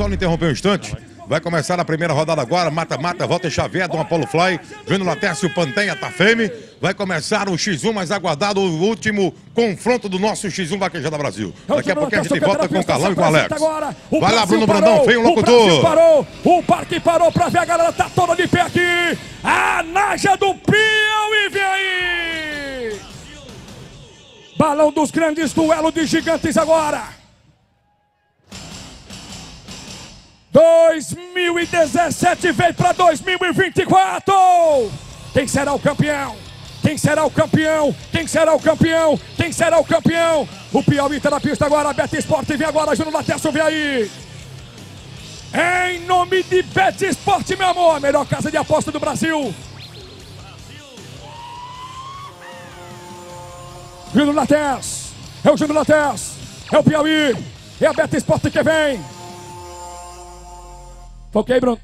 só não interromper um instante. Vai começar a primeira rodada agora, mata-mata, Walter Xavier, Dom Apollo Fly, Júnior Latécio, Pantenha, Tafeme. Vai começar o X1 mais aguardado, o último confronto do nosso X1 Vaquejada Brasil. Daqui a pouco a gente volta com o Carlão e com o Alex. Vai lá, Bruno Brandão, vem o locutor. O parque parou pra ver, a galera tá toda de pé aqui. A Naja do Piauí vem aí. Balão dos grandes, duelo de gigantes agora. 2017 veio para 2024. Quem será o campeão? Quem será o campeão? Quem será o campeão? Quem será o campeão? O Piauí tá na pista agora, Bet Sport vem agora, Júnior Latécio vem aí. Em nome de Bet Sport, meu amor, a melhor casa de aposta do Brasil. Júnior Latécio, é o Júnior Latécio, é o Piauí, é a Bet Sport que vem. Ok, Bruno.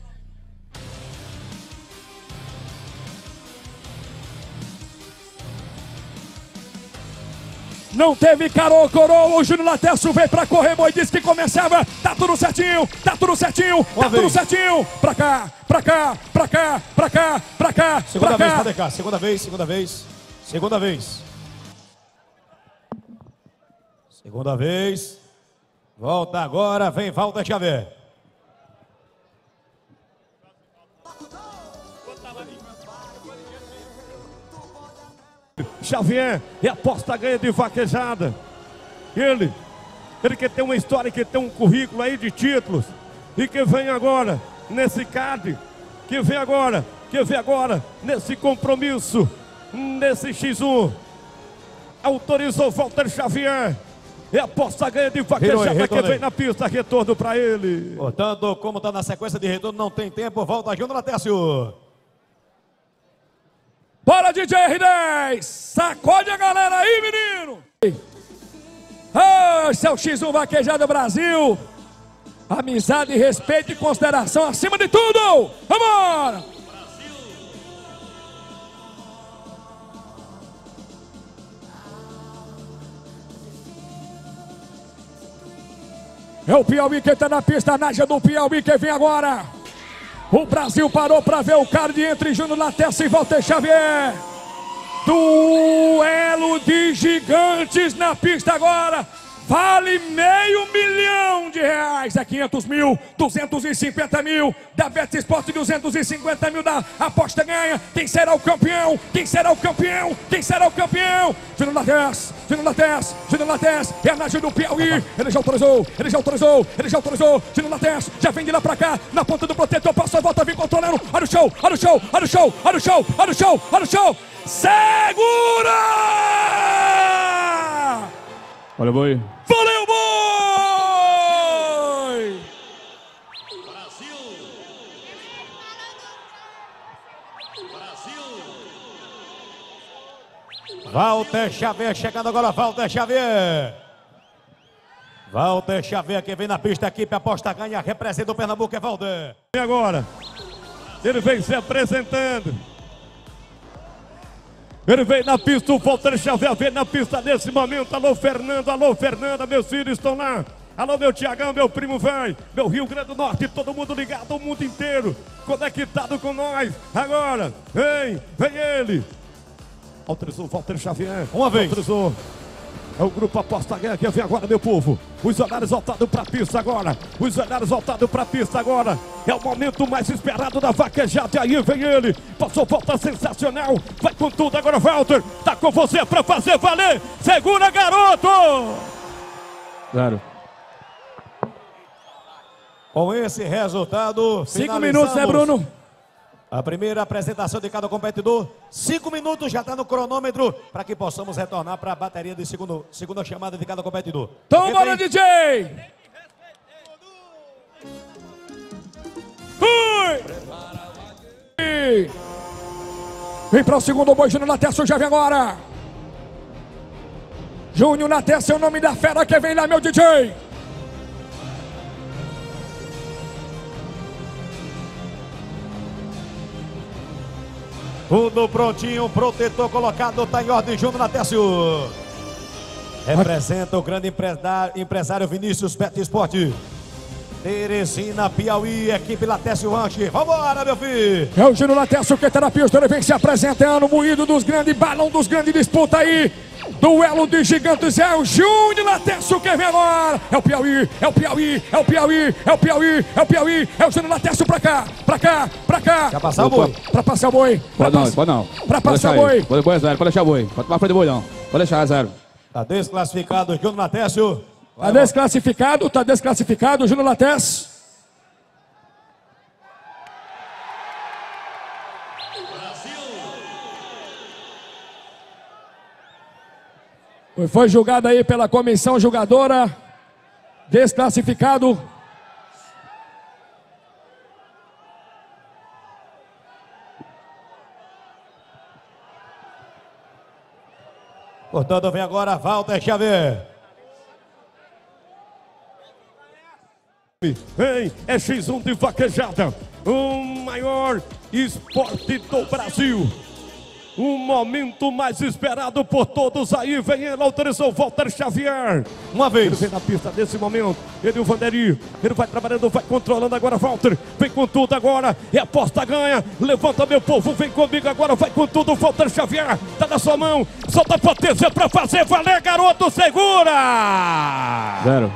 Não teve coroa, o Júnior Latécio veio pra correr, boi, disse que começava, tá tudo certinho, tá tudo certinho, tá tudo certinho, pra cá, pra cá, pra cá, pra cá, pra cá, segunda vez, cadê cá? Segunda vez, segunda vez, segunda vez. Segunda vez, volta agora, vem Walter Xavier. Xavier é aposta ganha de vaquejada. Ele que tem uma história, que tem um currículo aí de títulos. E que vem agora nesse card. Que vem agora nesse compromisso. Nesse X1. Autorizou Walter Xavier. É aposta ganha de vaquejada que vem na pista. Retorno para ele. Portanto, como está na sequência de retorno, não tem tempo. Volta Júnior Latécio. Bora, DJ R10! Sacode a galera aí, menino! Esse é o X1 Vaquejada Brasil. Amizade, respeito e consideração acima de tudo! Vambora! É o Piauí que tá na pista, a Naja do Piauí que vem agora. O Brasil parou para ver o card entre Júnior Latécio e Walter Xavier. Duelo de gigantes na pista agora. Vale R$500 mil. É 500 mil, 250 mil. Da Bet Sport, 250 mil da aposta ganha. Quem será o campeão? Quem será o campeão? Quem será o campeão? Júnior Latécio, Júnior Latécio, Júnior Latécio. É a Naja do Piauí. Ele já autorizou, ele já autorizou, ele já autorizou. Júnior Latécio já vem de lá pra cá. Na ponta do protetor, passa a volta, vem controlando. Olha o show, olha o show, olha o show, olha o show, olha o show, olha o show. Segura! Olha o boi. Valeu, boi! Walter Xavier chegando agora, Walter Xavier. Walter Xavier que vem na pista, equipe aposta ganha, representa o Pernambuco, é Walter. E agora? Ele vem se apresentando. Ele veio na pista, o Walter Xavier veio na pista nesse momento. Alô, Fernando, alô, Fernanda, meus filhos estão lá. Alô, meu Tiagão, meu primo vai. Meu Rio Grande do Norte, todo mundo ligado, o mundo inteiro conectado com nós. Agora, vem ele. Autorizou o Walter Xavier. Uma vez. Autorizou. É o grupo Aposta Ganha que vem agora, meu povo. Os olhares voltados para a pista agora. Os olhares voltados para a pista agora. É o momento mais esperado da vaquejada. E aí vem ele. Passou volta sensacional. Vai com tudo agora, Walter. Tá com você para fazer valer. Segura, garoto. Claro. Com esse resultado, 5 minutos, né, Bruno? A primeira apresentação de cada competidor. 5 minutos já está no cronômetro para que possamos retornar para a bateria de segunda chamada de cada competidor. Então bora, DJ! Fui! Vem para o segundo boi, Júnior Latécio já vem agora. Júnior Latécio é o nome da fera que vem lá, meu DJ. Tudo prontinho, protetor colocado, tá em ordem, Júnior Latécio. Representa o grande empresário Vinícius Bet Sport. Teresina, Piauí, equipe Latécio Ranche. Vambora, meu filho. É o Júnior Latécio que tá na pista, ele vem se apresentando, moído dos grandes, balão dos grandes, disputa aí. Duelo de gigantes, é o Júnior Latécio que vem agora. É o Piauí, é o Piauí, é o Piauí, é o Piauí, é o Piauí. É o Júnior Latécio pra cá, pra cá, pra cá. Já passar o boi. Pra passar o boi. Pode não. Pra passar o boi. Pode boi, zero. Pode deixar o boi. Pode tomar frente do boi, não. Pode deixar, zero. Tá desclassificado o Júnior Latécio. Tá desclassificado, Júnior Latécio. Foi julgado aí pela comissão julgadora. Desclassificado. Portanto, vem agora Walter Xavier. Vem, é X1 de vaquejada, o maior esporte do Brasil. O momento mais esperado por todos aí, vem ele, autorizou Walter Xavier. Uma vez. Ele vem na pista nesse momento, ele e o Vanderi, ele vai trabalhando, vai controlando agora, Walter, vem com tudo agora, e aposta ganha, levanta meu povo, vem comigo agora, vai com tudo, Walter Xavier, tá na sua mão, solta a potência pra fazer valer, garoto, segura! Zero.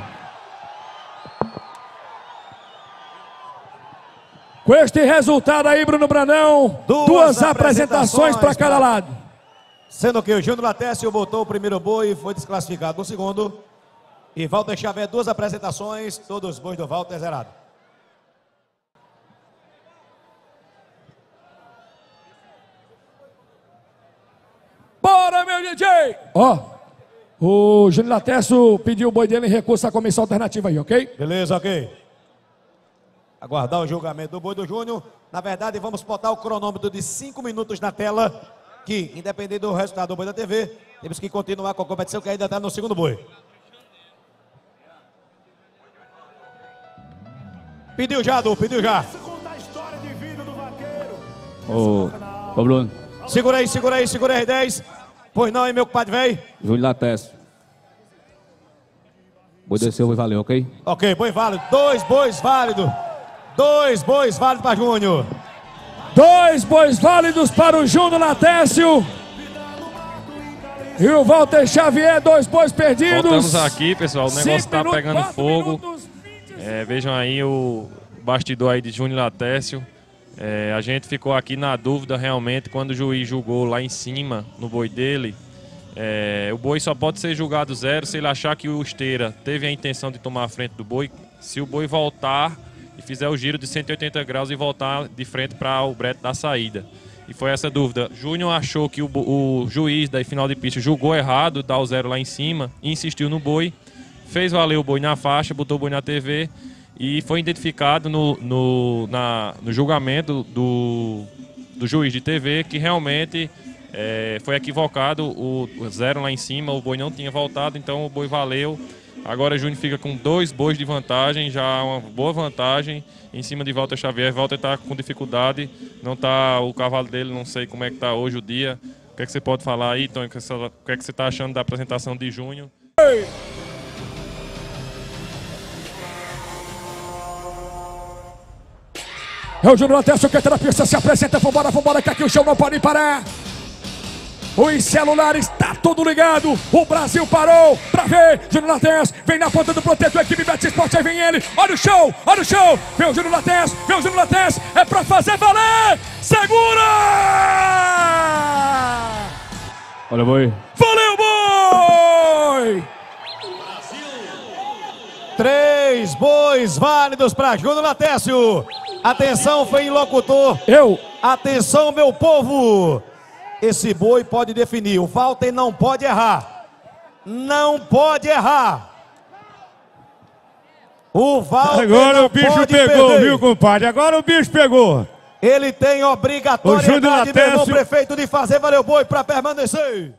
Com este resultado aí, Bruno Brandão, duas apresentações para cada lado. Sendo que o Júnior Latécio botou o primeiro boi e foi desclassificado no segundo. E Walter Xavier, duas apresentações, todos os bois do Walter zerado. Bora, meu DJ! Ó, o Júnior Latécio pediu o boi dele em recurso à comissão alternativa aí, ok? Beleza, ok. Aguardar o julgamento do boi do Júnior. Na verdade, vamos botar o cronômetro de 5 minutos na tela, que, independente do resultado do boi da TV, temos que continuar com a competição que ainda está no segundo boi. Pediu já, Du, pediu já. Ô, Bruno. Segura aí, R10. Pois não, hein, meu compadre, velho? Júnior Latécio. Boi desceu, boi valeu, ok? Ok, boi válido. 2 bois válidos. 2 bois válidos para Júnior. 2 bois válidos para o Júnior Latécio. E o Walter Xavier, 2 bois perdidos. Voltamos aqui, pessoal. O negócio tá pegando fogo. Minutos, Vejam aí o bastidor aí de Júnior Latécio. A gente ficou aqui na dúvida realmente quando o juiz julgou lá em cima no boi dele. O boi só pode ser julgado zero se ele achar que o esteira teve a intenção de tomar a frente do boi. Se o boi voltar e fizer o giro de 180 graus e voltar de frente para o brete da saída. E foi essa dúvida. Júnior achou que o juiz da final de pista julgou errado, dá o zero lá em cima, insistiu no boi, fez valer o boi na faixa, botou o boi na TV e foi identificado no julgamento do juiz de TV que realmente foi equivocado o zero lá em cima, o boi não tinha voltado, então o boi valeu. Agora o Júnior fica com 2 bois de vantagem, já uma boa vantagem em cima de Walter Xavier. Walter está com dificuldade, não tá o cavalo dele, não sei como é que está hoje o dia. O que é que você pode falar aí, Tony? O que é que você está achando da apresentação de Júnior? É o Júnior Latécio que na pista se apresenta. Vambora, que aqui o chão não pode parar. Os celulares, tá tudo ligado. O Brasil parou pra ver. Júnior Latécio vem na ponta do protetor. Equipe Bet Esporte, aí vem ele. Olha o show. Vem o Júnior Latécio, É pra fazer valer. Segura! Olha o boi. Valeu, boi! 3 bois válidos para Júnior Latécio. Atenção, foi em locutor. Atenção, meu povo. Esse boi pode definir. O Walter não pode errar. Não pode errar. O Walter agora o bicho pegou, viu, compadre? Agora o bicho pegou. Ele tem obrigatoriedade, meu irmão prefeito, de fazer valer o boi para permanecer.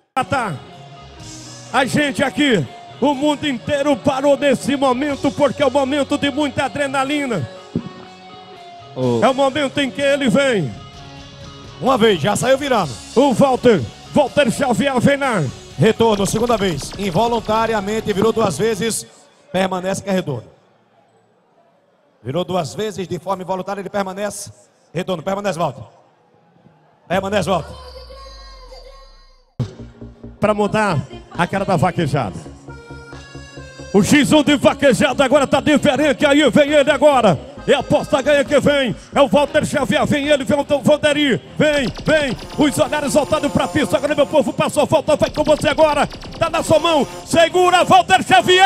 A gente aqui, o mundo inteiro parou nesse momento porque é um momento de muita adrenalina. É o momento em que ele vem. Uma vez, já saiu virando. O Walter Xavier vem na retorno, segunda vez. Involuntariamente virou 2 vezes. Permanece que é retorno. Virou 2 vezes de forma involuntária, ele permanece. Retorno, permanece, volta. Permanece, volta. Para mudar a cara da vaquejada. O X1 de vaquejada agora tá diferente, aí vem ele agora. É a aposta ganha que vem, é o Walter Xavier, vem ele, vem o Valderi, vem, os olhares voltados pra pista, agora meu povo passou, falta, vai com você agora, tá na sua mão, segura Walter Xavier!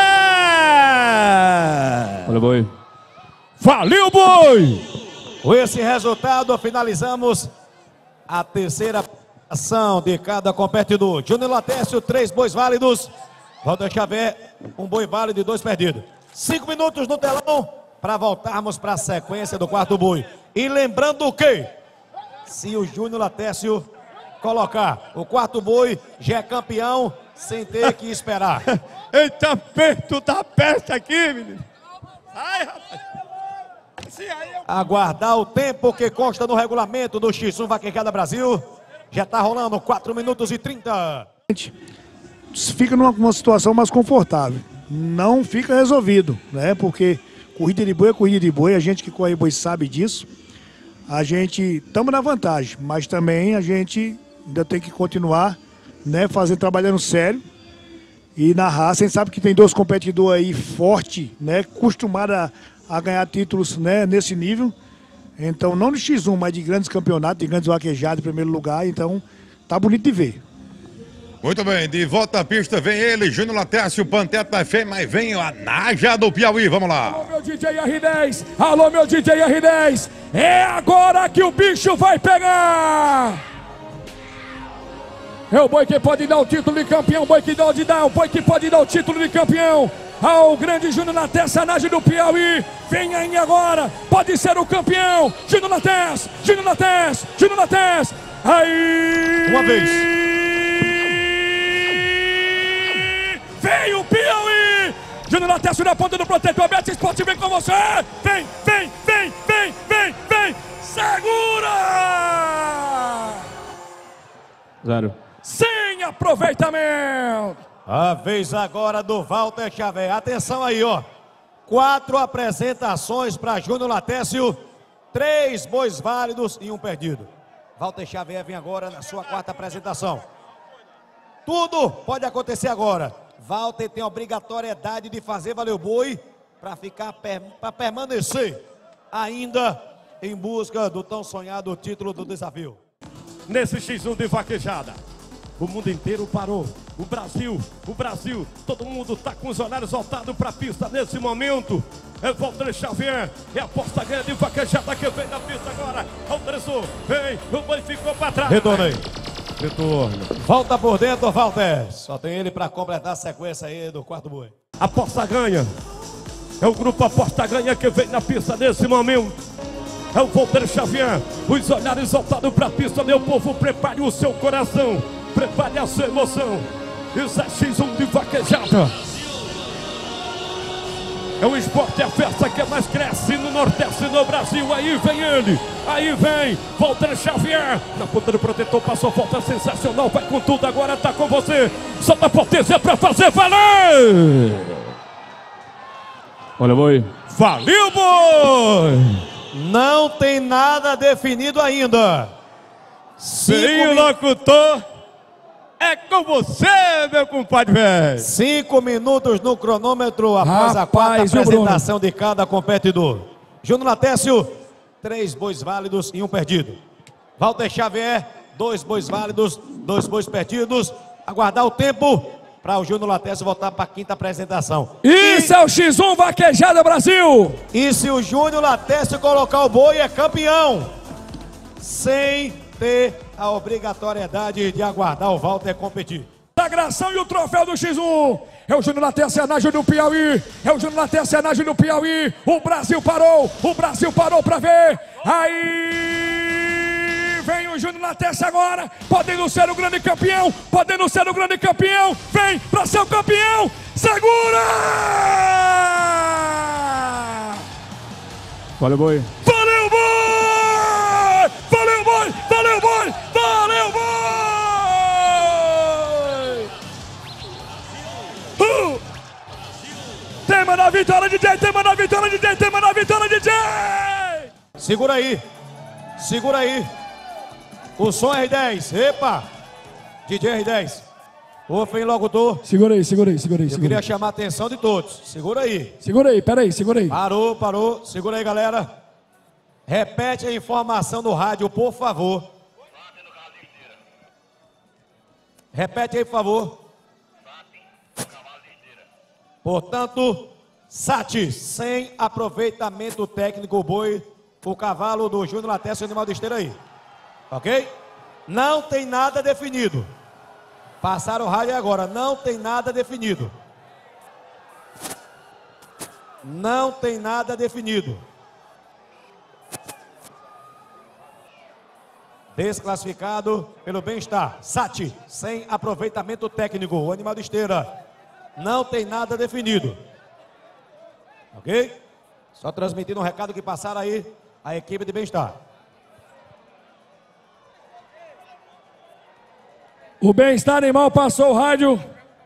Olha, boi. Valeu, boi! Com esse resultado, finalizamos a terceira ação de cada competidor. Júnior Latécio, 3 bois válidos, Walter Xavier, 1 boi válido e 2 perdidos. 5 minutos no telão, para voltarmos para a sequência do quarto boi. E lembrando que, se o Júnior Latécio colocar o quarto boi, já é campeão, sem ter que esperar. Eita, perto da peste aqui, menino. Ai, rapaz. Aguardar o tempo que consta no regulamento do X1 Vaquejada Brasil. Já está rolando 4 minutos e 30. Fica numa situação mais confortável. Não fica resolvido, né? Porque corrida de boi é corrida de boi, a gente que corre boi sabe disso. A gente estamos na vantagem, mas também a gente ainda tem que continuar, né, trabalhando sério. E na raça, a gente sabe que tem 2 competidores aí fortes, né, acostumados a ganhar títulos, né, nesse nível. Então, não de X1, mas de grandes campeonatos, de grandes vaquejados em primeiro lugar. Então, tá bonito de ver. Muito bem, de volta à pista vem ele, Júnior Latécio, Panteta FM, mas vem a Naja do Piauí, vamos lá. Alô, meu DJ R10, alô, meu DJ R10, é agora que o bicho vai pegar. É o boi que pode dar o título de campeão, o boi que pode dar o título de campeão ao grande Júnior Latécio, a Naja do Piauí. Vem aí agora, pode ser o campeão, Júnior Latécio, Júnior Latécio, Júnior Latécio. Aí! Uma vez. Vem o Piauí! Júnior Latécio na ponta do protetor, a Bet Sport vem com você! Vem! Segura! 0. Sem aproveitamento! A vez agora do Walter Xavier. Atenção aí, ó. 4 apresentações para Júnior Latécio. 3 bois válidos e 1 perdido. Walter Xavier vem agora na sua 4ª apresentação. Tudo pode acontecer agora. Walter tem a obrigatoriedade de fazer valer o boi para permanecer ainda em busca do tão sonhado título do desafio. Nesse X1 de vaquejada, o mundo inteiro parou. O Brasil, todo mundo está com os olhares voltados para a pista nesse momento. É Walter Xavier, é a aposta ganha de vaquejada que vem na pista agora. Autorizou, vem, o boi ficou para trás. Retorno aí. Retorno. Volta por dentro, Walter. Só tem ele para completar a sequência aí do quarto boi. Aposta ganha. É o grupo Aposta Ganha que vem na pista nesse momento. É o Walter Xavier. Os olhares voltados para a pista, meu povo. Prepare o seu coração. Prepare a sua emoção. Isso é X1 de vaquejada. É o esporte, a festa que mais cresce no Nordeste e no Brasil. Aí vem ele, aí vem Walter Xavier. Na ponta do protetor, passou falta sensacional. Vai com tudo, agora tá com você. Solta a potência pra fazer valer. Olha, boi. Valeu, boi. Não tem nada definido ainda. Sim, locutor. É com você, meu compadre velho. 5 minutos no cronômetro após a 4ª apresentação de cada competidor. Júnior Latécio, 3 bois válidos e 1 perdido. Walter Xavier, 2 bois válidos, 2 bois perdidos. Aguardar o tempo para o Júnior Latécio voltar para a 5ª apresentação. Isso é o X1 Vaquejada Brasil. E se o Júnior Latécio colocar o boi, é campeão. Sem ter a obrigatoriedade de aguardar o Walter competir. Sagração e o troféu do X1. É o Júnior Latécio, a Naja do Piauí. É o Júnior Latécio, a Naja do Piauí. O Brasil parou para ver. Aí vem o Júnior Latécio agora, podendo ser o grande campeão, vem para ser o campeão. Segura! Olha, boi. Valeu, boi! Valeu, boi! Valeu, boi! Valeu, boi! Tema na vitória, DJ. Tema na vitória, DJ. Tema na vitória, DJ. Segura aí. Segura aí. O som R10. Epa. DJ R10. Ô, Fem Locutor. Segura aí, segura aí, segura aí. Eu queria chamar a atenção de todos. Segura aí. Segura aí, peraí, segura aí. Parou, parou. Segura aí, galera. Repete a informação do rádio, por favor. Repete aí, por favor. Portanto, SAT, sem aproveitamento técnico boi, o cavalo do Júnior Latécio, o animal de esteira aí. Ok? Não tem nada definido. Passaram o rádio agora, não tem nada definido. Não tem nada definido. Desclassificado pelo bem-estar. SAT, sem aproveitamento técnico, o animal de esteira. Não tem nada definido. Ok? Só transmitindo um recado que passaram aí a equipe de bem-estar. O bem-estar animal passou o rádio.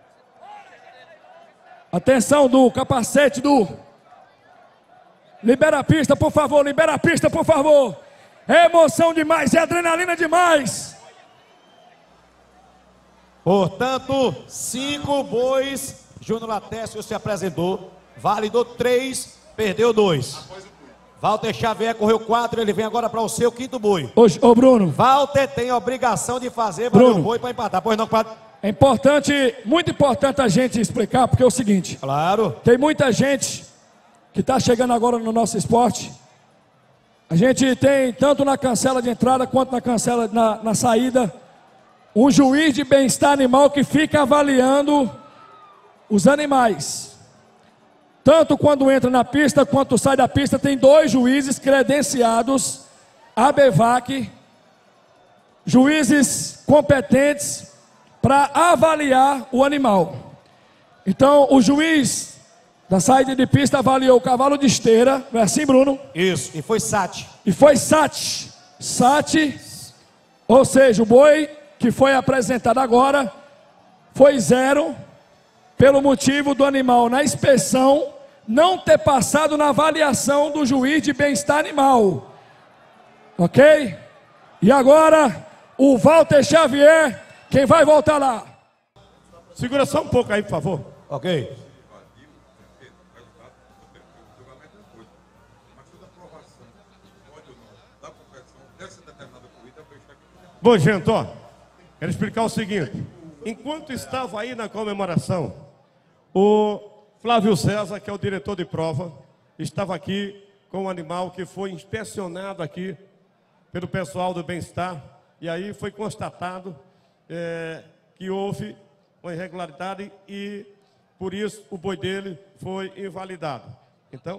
Atenção do capacete do... Libera a pista, por favor, libera a pista, por favor. É emoção demais, é adrenalina demais. Portanto, 5 bois, Júnior Latécio se apresentou, validou 3, perdeu 2. Walter Xavier correu 4, ele vem agora para o seu 5º boi. Ô Bruno. Walter tem a obrigação de fazer valer o boi para empatar. Pois não, compadre? É importante, muito importante a gente explicar, porque é o seguinte. Claro. Tem muita gente que está chegando agora no nosso esporte. A gente tem, tanto na cancela de entrada, quanto na cancela na saída, um juiz de bem-estar animal que fica avaliando os animais. Tanto quando entra na pista, quanto sai da pista, tem 2 juízes credenciados, ABVAC, juízes competentes para avaliar o animal. Então, o juiz da saída de pista avaliou o cavalo de esteira, não é assim, Bruno? Isso, e foi SAT. E foi SAT. SAT, ou seja, o boi que foi apresentado agora foi 0, pelo motivo do animal na inspeção não ter passado na avaliação do juiz de bem-estar animal. Ok? E agora, o Walter Xavier, quem vai voltar lá? Segura só um pouco aí, por favor. Ok. Bom, gente, ó, quero explicar o seguinte. Enquanto estava aí na comemoração, o Flávio César, que é o diretor de prova, estava aqui com um animal que foi inspecionado aqui pelo pessoal do bem-estar, e aí foi constatado que houve uma irregularidade e, por isso, o boi dele foi invalidado. Então,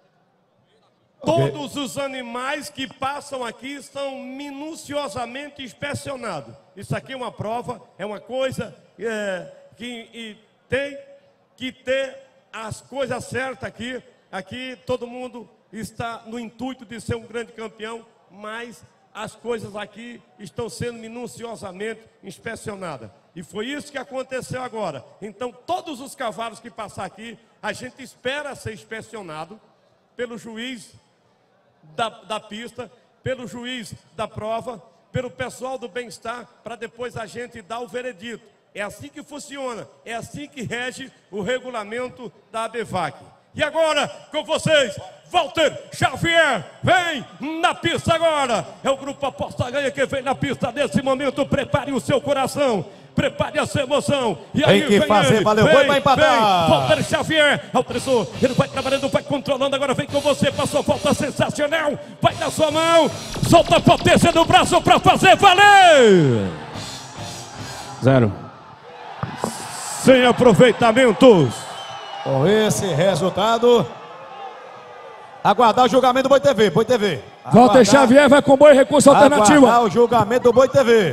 todos os animais que passam aqui são minuciosamente inspecionados. Isso aqui é uma prova, é uma coisa que tem que ter as coisas certas aqui. Aqui todo mundo está no intuito de ser um grande campeão, mas as coisas aqui estão sendo minuciosamente inspecionadas. E foi isso que aconteceu agora. Então, todos os cavalos que passar aqui, a gente espera ser inspecionado pelo juiz da pista, pelo juiz da prova, pelo pessoal do bem-estar, para depois a gente dar o veredito. É assim que funciona, é assim que rege o regulamento da ABVAC. E agora, com vocês, Walter Xavier, vem na pista agora. É o grupo Aposta Ganha que vem na pista nesse momento. Prepare o seu coração, prepare a sua emoção. E aí tem que fazer, ele. valeu, foi para empatar. Vem, Walter Xavier, autorizou, ele vai trabalhando, vai controlando, agora vem com você, passou, volta sensacional, vai na sua mão, solta a potência do braço para fazer valer. 0. Sem aproveitamentos. Com esse resultado, aguardar o julgamento do Boi TV. Boi TV. Walter Xavier vai com boi recurso alternativo. Aguardar o julgamento do Boi TV.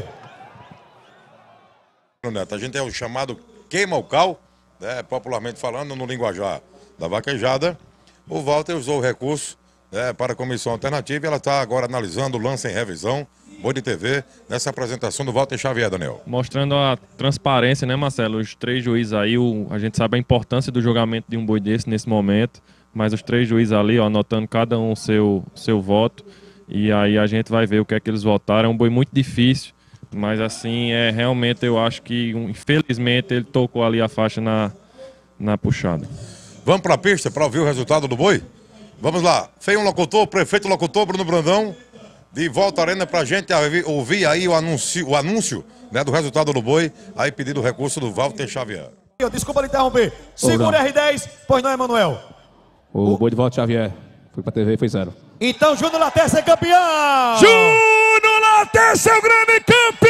Neto, a gente tem o chamado queima o cal, né, popularmente falando no linguajar da vaquejada. O Walter usou o recurso, né, para a comissão alternativa e ela está agora analisando o lance em revisão Boi de TV, nessa apresentação do Walter Xavier, Daniel. Mostrando a transparência, né, Marcelo? Os 3 juízes aí, a gente sabe a importância do julgamento de um boi desse nesse momento, mas os 3 juízes ali, ó, anotando cada um seu voto, e aí a gente vai ver o que é que eles votaram. É um boi muito difícil, mas assim, realmente eu acho que, infelizmente, ele tocou ali a faixa na puxada. Vamos para a pista para ouvir o resultado do boi? Vamos lá. Feio locutor, prefeito locutor, Bruno Brandão, de volta à arena para a gente ouvir aí o anúncio, né, do resultado do boi, aí pedido o recurso do Walter Xavier. Desculpa lhe interromper. Segura R10, pois não, Emanuel? O boi de Walter Xavier foi pra TV e foi 0. Então Júnior Laterça é campeão! Júnior Laterça é o grande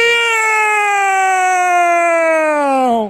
campeão!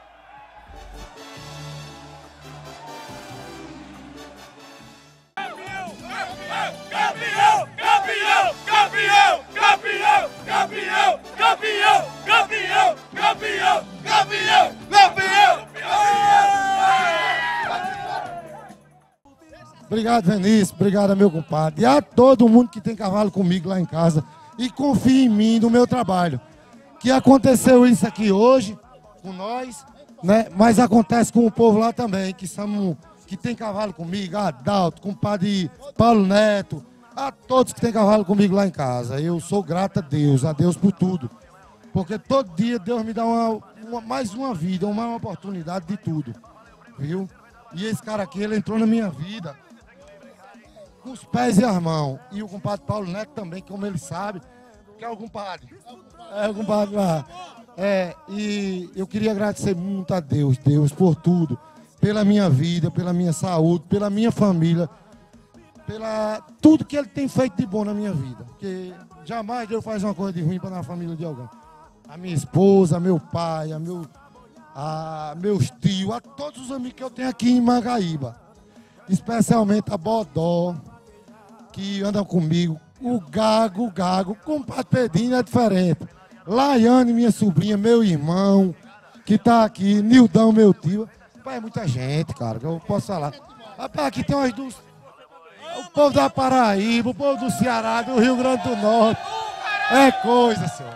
Obrigado, Vinícius. Obrigado, meu compadre. E a todo mundo que tem cavalo comigo lá em casa. E confia em mim, no meu trabalho. Que aconteceu isso aqui hoje, com nós, né? Mas acontece com o povo lá também, que tem cavalo comigo. Adalto, compadre Paulo Neto. A todos que tem cavalo comigo lá em casa. Eu sou grato a Deus por tudo. Porque todo dia Deus me dá mais uma vida, uma oportunidade de tudo. Viu? E esse cara aqui, ele entrou na minha vida com os pés e as mãos. E o compadre Paulo Neto também, como ele sabe, que é o compadre. É o compadre lá. E eu queria agradecer muito a Deus por tudo. Pela minha vida, pela minha saúde, pela minha família. Pela tudo que ele tem feito de bom na minha vida. Porque jamais Deus faz uma coisa de ruim para a família de alguém. A minha esposa, meu pai, meus tios, a todos os amigos que eu tenho aqui em Mangaíba. Especialmente a Bodó, que anda comigo. O Gago, compadre Pedrinho é diferente. Laiane, minha sobrinha, meu irmão, que tá aqui, Nildão, meu tio. Pai, é muita gente, cara, que eu posso falar. Rapaz, aqui tem umas duas. O povo da Paraíba, o povo do Ceará, do Rio Grande do Norte. É coisa, senhor.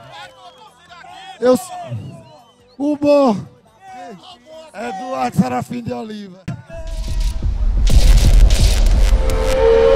O bom é Eduardo Serafim de Oliva.